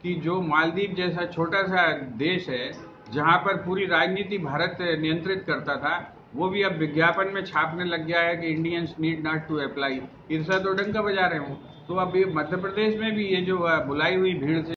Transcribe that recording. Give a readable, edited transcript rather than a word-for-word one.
کہ جو مالدیپ جیسا چھوٹا سا دیش ہے جہاں پر پوری راجنیتی بھارت نینترت کرتا تھا، وہ بھی اب وگیاپن میں چھاپنے لگ گیا ہے کہ Indians need not to apply. عرصہ تو ڈنکا بجا رہے ہوں۔ تو اب یہ مدھیہ پردیش میں بھی یہ جو بلائی ہوئی بھیڑ سے